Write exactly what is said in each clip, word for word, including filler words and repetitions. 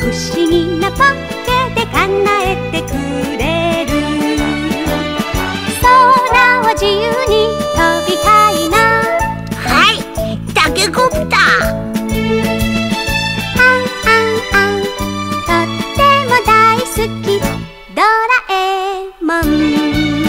不思議なポッケで叶えてくれる。空を自由に飛びたいな。 はい、タケコプター。 あんあんあん、とっても大好きドラえもん。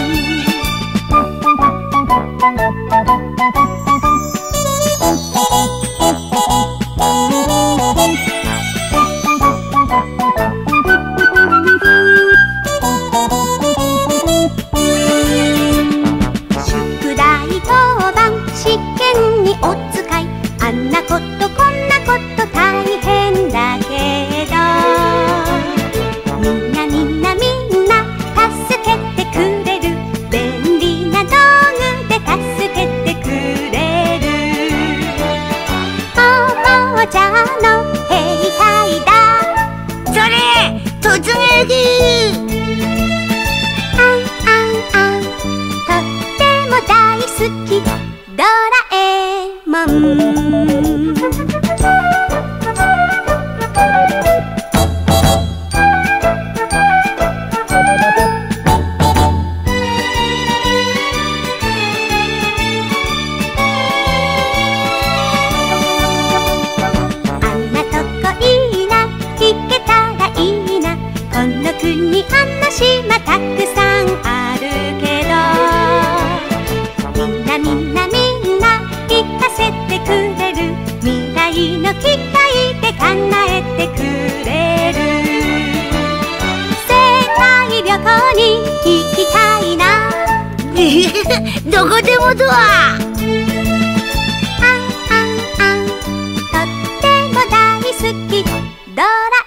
宿題当番試験にお使い、あんなことこんなこと大変だけど、みんなみんなみんな助けてくれる。便利な道具で助けてくれる。おもちゃの兵隊だ。 それ突撃。 あんあんあん、とっても大好きドラえもん。あんなとこいいな、行けたらいいな。この国あんな島たくさんあるけど、みんなみんなみんな行かせてくれる。未来の機械で叶えてくれる。世界旅行に行きたいな。 どこでもドア。 あんあんあん、とっても大好きドラ